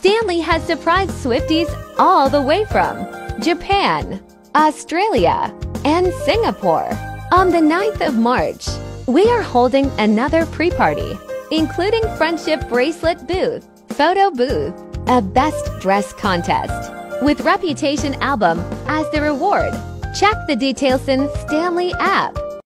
Stanley has surprised Swifties all the way from Japan, Australia, and Singapore. On the 9th of March, we are holding another pre-party, including friendship bracelet booth, photo booth, a best dress contest, with Reputation album as the reward. Check the details in Stanley app.